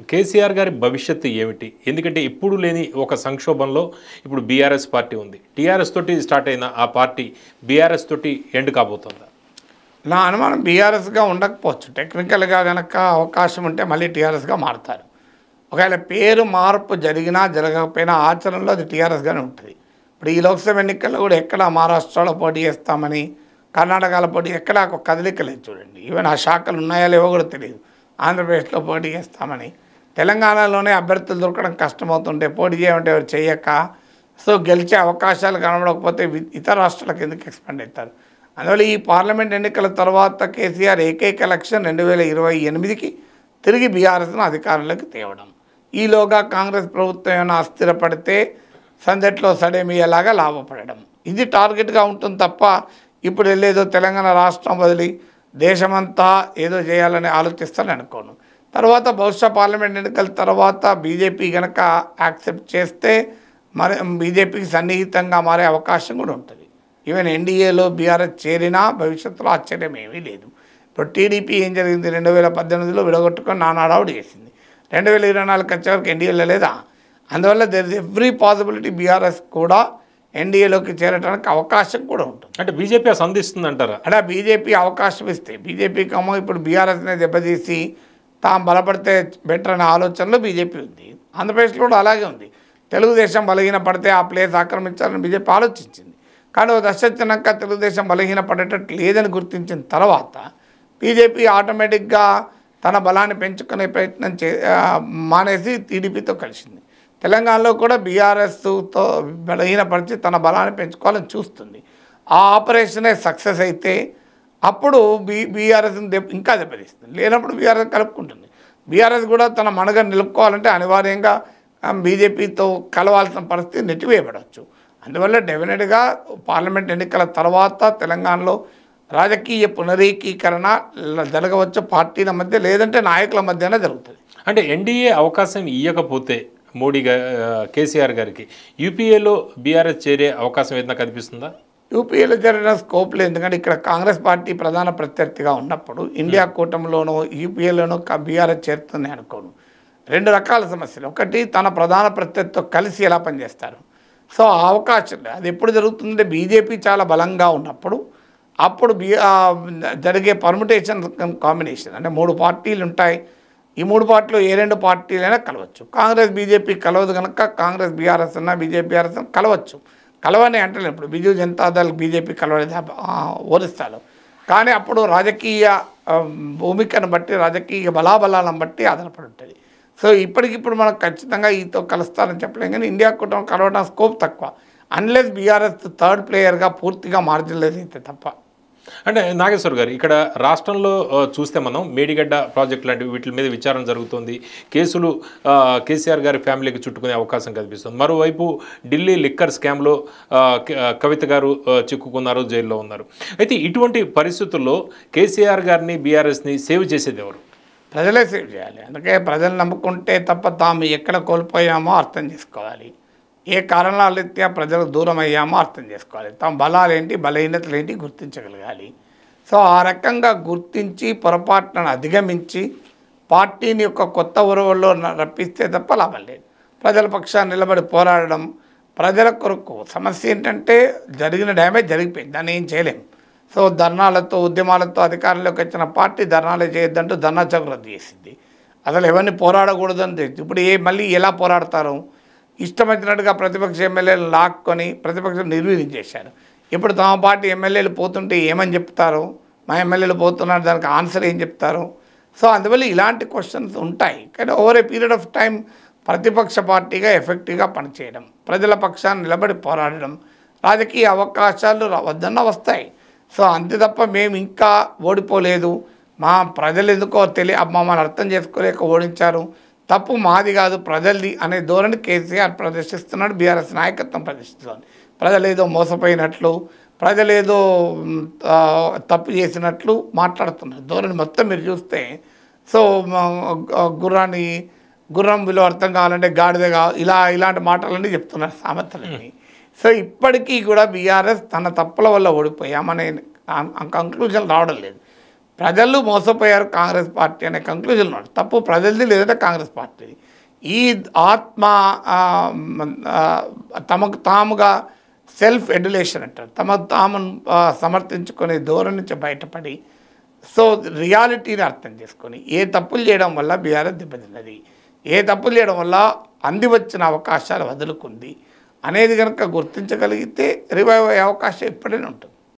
కేసీఆర్ గారి భవిష్యత్తు ఏమిటి? ఎందుకంటే ఇప్పుడు లేని ఒక సంక్షోభంలో ఇప్పుడు బీఆర్ఎస్ పార్టీ ఉంది. టీఆర్ఎస్ తోటి స్టార్ట్ అయిన ఆ పార్టీ బీఆర్ఎస్ తోటి ఎండ్ కాబోతుందా? నా అనుమానం బీఆర్ఎస్గా ఉండకపోవచ్చు. టెక్నికల్గా కనుక అవకాశం ఉంటే మళ్ళీ టీఆర్ఎస్గా మారుతారు. ఒకవేళ పేరు మార్పు జరిగినా జరగకపోయినా ఆచరణలో అది టీఆర్ఎస్గానే ఉంటుంది. ఇప్పుడు ఈ లోక్సభ ఎన్నికల్లో కూడా ఎక్కడ మహారాష్ట్రలో పోటీ చేస్తామని, కర్ణాటకలో పోటీ ఎక్కడ ఒక కదలిక లేదు చూడండి. ఈవెన్ ఆ శాఖలు ఉన్నాయా లేవో కూడా తెలియదు. ఆంధ్రప్రదేశ్లో పోటీ చేస్తామని, తెలంగాణలోనే అభ్యర్థులు దొరకడం కష్టమవుతుంటే పోటీ చేయమంటే ఎవరు చేయక, సో గెలిచే అవకాశాలు కనబడకపోతే ఇతర రాష్ట్రాలకు ఎందుకు ఎక్స్పెండ్ అవుతారు? అందువల్ల ఈ పార్లమెంట్ ఎన్నికల తర్వాత కేసీఆర్ ఏకైక ఎలక్షన్ 2028కి తిరిగి బీఆర్ఎస్ను అధికారంలోకి తేవడం. ఈలోగా కాంగ్రెస్ ప్రభుత్వం ఏమైనా అస్థిరపడితే సందట్లో సడేమియ్యేలాగా లాభపడడం, ఇది టార్గెట్గా ఉంటుంది తప్ప ఇప్పుడు వెళ్ళేదో తెలంగాణ రాష్ట్రం వదిలి దేశమంతా ఏదో చేయాలని ఆలోచిస్తారని అనుకోను. తర్వాత బహుశా పార్లమెంట్ ఎన్నికల తర్వాత బీజేపీ కనుక యాక్సెప్ట్ చేస్తే మరి బీజేపీకి సన్నిహితంగా మారే అవకాశం కూడా ఉంటుంది. ఈవెన్ ఎన్డీఏలో బీఆర్ఎస్ చేరినా భవిష్యత్తులో ఆశ్చర్యం ఏమీ లేదు. ఇప్పుడు టీడీపీ ఏం జరిగింది, 2018లో విడగొట్టుకొని నానాడావుడు చేసింది. 2024 వచ్చే వరకు ఎన్డీఏలో లేదా? అందువల్ల there is every possibility BRS కూడా ఎన్డీఏలోకి చేరడానికి అవకాశం కూడా ఉంటుంది. అంటే బీజేపీ సంధిస్తుంది అంటారా? అంటే బీజేపీ అవకాశం ఇస్తే బీజేపీకి ఏమో ఇప్పుడు బీఆర్ఎస్ని దెబ్బతీసి తాము బలపడితే బెటర్ అనే ఆలోచనలో బీజేపీ ఉంది. ఆంధ్రప్రదేశ్లో కూడా అలాగే ఉంది. తెలుగుదేశం బలహీన పడితే ఆ ప్లేస్ ఆక్రమించాలని బీజేపీ ఆలోచించింది. కానీ ఓ దశ వచ్చినాక తెలుగుదేశం బలహీన పడేటట్టు లేదని గుర్తించిన తర్వాత బీజేపీ ఆటోమేటిక్గా తన బలాన్ని పెంచుకునే ప్రయత్నం మానేసి టీడీపీతో కలిసింది. తెలంగాణలో కూడా బీఆర్ఎస్తో బలహీనపరిచి తన బలాన్ని పెంచుకోవాలని చూస్తుంది. ఆ ఆపరేషనే సక్సెస్ అయితే అప్పుడు బీఆర్ఎస్ని ఇంకా దెబ్బతీస్తుంది. లేనప్పుడు బీఆర్ఎస్ కలుపుకుంటుంది. బీఆర్ఎస్ కూడా తన మనుగడ నిలుపుకోవాలంటే అనివార్యంగా బీజేపీతో కలవాల్సిన పరిస్థితి నెట్టివేయబడవచ్చు. అందువల్ల డెఫినెట్గా పార్లమెంట్ ఎన్నికల తర్వాత తెలంగాణలో రాజకీయ పునరీకీకరణ జరగవచ్చు పార్టీల మధ్య, లేదంటే నాయకుల మధ్యనే జరుగుతుంది. అంటే ఎన్డీఏ అవకాశం ఇవ్వకపోతే మోడీ కేసీఆర్ గారికి యూపీఏలో బీఆర్ఎస్ చేరే అవకాశం ఏదైనా కనిపిస్తుందా? యూపీఏలో జరిగిన స్కోప్ లేదు. ఎందుకంటే ఇక్కడ కాంగ్రెస్ పార్టీ ప్రధాన ప్రత్యర్థిగా ఉన్నప్పుడు ఇండియా కూటమిలోనూ యూపీఏలోనూ బీఆర్ఎస్ చేరుతుంది అనుకోను. రెండు రకాల సమస్యలు. ఒకటి, తన ప్రధాన ప్రత్యర్థితో కలిసి ఎలా పనిచేస్తారు. సో ఆ అవకాశం అది ఎప్పుడు జరుగుతుందంటే బీజేపీ చాలా బలంగా ఉన్నప్పుడు, అప్పుడు జరిగే పర్ముటేషన్ కాంబినేషన్. అంటే 3 పార్టీలు ఉంటాయి. ఈ 3 పార్టీలు ఏ 2 పార్టీలైనా కలవచ్చు. కాంగ్రెస్ బీజేపీ కలవదు కనుక కాంగ్రెస్ బీఆర్ఎస్ అన్నా బీజేపీ బీఆర్ఎస్ కలవచ్చు. కలవని అంటే ఇప్పుడు బిజు జనతాదళ్ బీజేపీ కలవలేదు ఒరిస్సాలో. కానీ అప్పుడు రాజకీయ భూమికను బట్టి, రాజకీయ బలాబలాలను బట్టి ఆధారపడి ఉంటుంది. సో ఇప్పటికిప్పుడు మనం ఖచ్చితంగా ఈతో కలుస్తారని చెప్పలేం. కానీ ఇండియా కూటమి కలవడం స్కోప్ తక్కువ, అన్లెస్ బీఆర్ఎస్ థర్డ్ ప్లేయర్గా పూర్తిగా మార్జినలైజ్ అయితే తప్ప. అంటే నాగేశ్వర్ గారు, ఇక్కడ రాష్ట్రంలో చూస్తే మనం మేడిగడ్డ ప్రాజెక్టు లాంటి వీటి మీద విచారణ జరుగుతుంది. కేసులు కేసీఆర్ గారి ఫ్యామిలీకి చుట్టుకునే అవకాశం కనిపిస్తుంది. మరోవైపు ఢిల్లీ లిక్కర్ స్కామ్లో కవిత గారు చిక్కుకున్నారు, జైల్లో ఉన్నారు. అయితే ఇటువంటి పరిస్థితుల్లో కేసీఆర్ గారిని బీఆర్ఎస్ని సేవ్ చేసేది ఎవరు? ప్రజలే సేవ్ చేయాలి. అందుకే ప్రజలు నమ్ముకుంటే తప్ప తాము ఎక్కడ కోల్పోయామో అర్థం చేసుకోవాలి. ఏ కారణాల రీత్యా ప్రజలకు దూరం అయ్యామో అర్థం చేసుకోవాలి. తమ బలాలేంటి, బలహీనతలు ఏంటి గుర్తించగలగాలి. సో ఆ రకంగా గుర్తించి పొరపాట్లను అధిగమించి పార్టీని యొక్క కొత్త ఉరవల్లో రప్పిస్తే తప్ప లాభం లేదు. ప్రజల పక్షాన్ని నిలబడి పోరాడడం, ప్రజల కొరకు. సమస్య ఏంటంటే జరిగిన డ్యామేజ్ జరిగిపోయింది, దాన్ని ఏం చేయలేము. సో ధర్నాలతో ఉద్యమాలతో అధికారంలోకి వచ్చిన పార్టీ ధర్నాలు చేయొద్దంటూ ధర్నా చౌక్ రద్దు చేసింది. అసలు ఎవరిని పోరాడకూడదని తెలియదు. ఇప్పుడు మళ్ళీ ఎలా పోరాడతారు? ఇష్టం వచ్చినట్టుగా ప్రతిపక్ష ఎమ్మెల్యేలు లాక్కొని ప్రతిపక్షం నిర్వీర్యం చేశారు. ఇప్పుడు తమ పార్టీ ఎమ్మెల్యేలు పోతుంటే ఏమని చెప్తారు? మా ఎమ్మెల్యేలు పోతున్నారు, దానికి ఆన్సర్ ఏం చెప్తారు? సో అందువల్ల ఇలాంటి క్వశ్చన్స్ ఉంటాయి. కానీ over a period of time ప్రతిపక్ష పార్టీగా ఎఫెక్టివ్గా పనిచేయడం, ప్రజల పక్షాన్ని నిలబడి పోరాడడం, రాజకీయ అవకాశాలు వద్దన్న వస్తాయి. సో అంతే తప్ప మేము ఇంకా ఓడిపోలేదు, మా ప్రజలు ఎందుకో మమ్మల్ని అర్థం చేసుకోలేక ఓడించారు, తప్పు మాది కాదు ప్రజలది అనే ధోరణి కేసీఆర్ ప్రదర్శిస్తున్నాడు, బీఆర్ఎస్ నాయకత్వం ప్రదర్శిస్తుంది. ప్రజలేదో మోసపోయినట్లు, ప్రజలేదో తప్పు చేసినట్లు మాట్లాడుతున్నారు. ధోరణి మొత్తం మీరు చూస్తే సో గుర్రం విలువ అర్థం కావాలంటే గాడిద ఇలాంటి మాటలన్నీ చెప్తున్నారు సామెతలన్నీ. సో ఇప్పటికీ కూడా బీఆర్ఎస్ తన తప్పుల వల్ల ఓడిపోయామనే కంక్లూజన్ రావడం లేదు. ప్రజలు మోసపోయారు కాంగ్రెస్ పార్టీ అనే కంక్లూజన్ ఉన్నాడు. తప్పు ప్రజలది లేదంటే కాంగ్రెస్ పార్టీది. ఈ ఆత్మ తమకు తాముగా సెల్ఫ్ ఎడ్యులేషన్ అంటారు, తమకు తాము సమర్థించుకునే ధోరణి నుంచి బయటపడి సో రియాలిటీని అర్థం చేసుకొని ఏ తప్పులు చేయడం వల్ల బీఆర్ఎస్ దెబ్బతిన్నది, ఏ తప్పులు చేయడం వల్ల అంది వచ్చిన అవకాశాలు వదులుకుంది అనేది కనుక గుర్తించగలిగితే రివైవ్ అయ్యే అవకాశం ఎప్పుడైనా ఉంటుంది.